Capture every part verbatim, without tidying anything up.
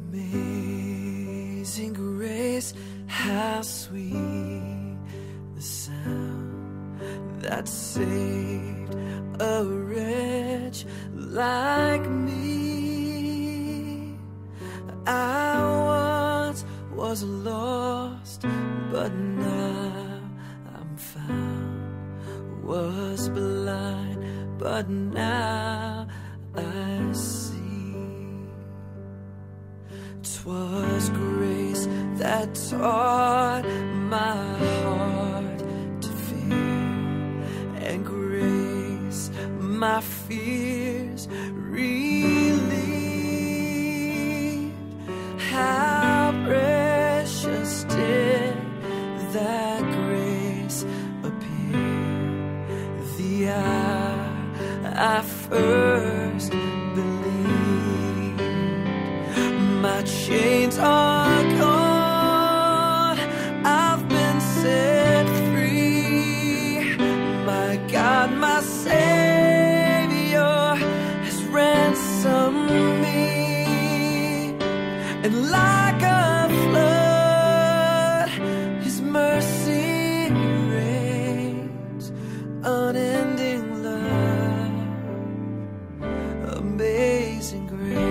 Amazing grace, how sweet the sound that saved a wretch like me. I once was lost, but now I'm found. Was blind, but now I see. 'Twas grace that taught my heart to fear, and grace my fears relieved. How precious did that grace appear the hour I first believed. My chains are gone, I've been set free. My God, my Savior has ransomed me. And like a flood, His mercy reigns, unending love, amazing grace.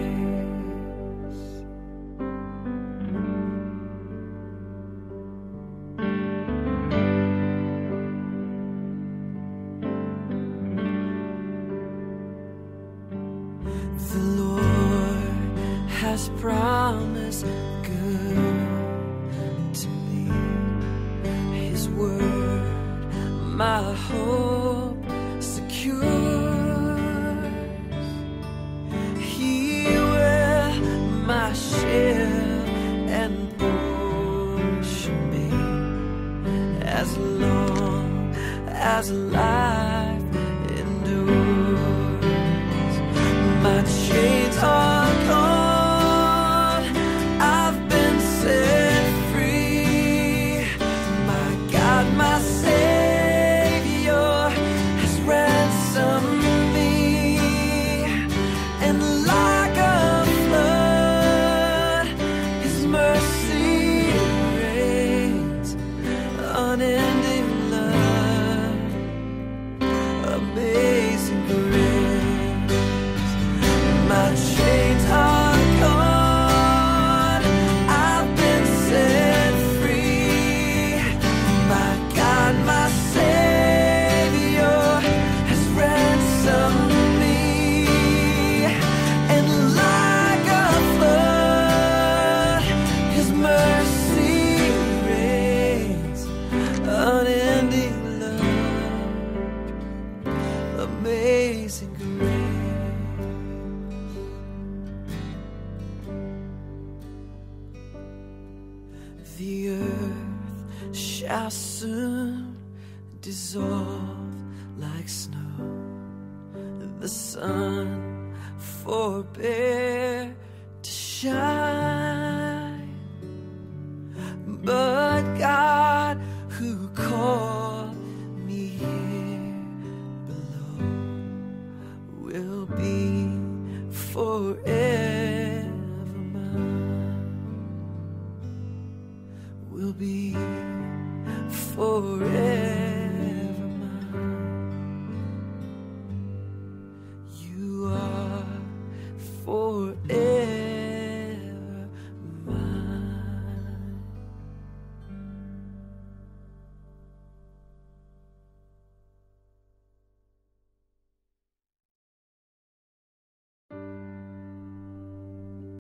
The Lord has promised good to me. His word, my hope secure. He will my shield and portion be, as long as life endures. My chains are gone, I've been set free. My God, my Savior has ransomed me. And like a flood, His mercy reigns, unending love, amazing grace. My chains are gone, I've been set free. My God, my Savior has ransomed me. And like a flood, His mercy reigns, unending love, amazing grace. The earth shall soon dissolve like snow. The sun forbear to shine. But God, who called me here below, will be forever mine. Will be forever.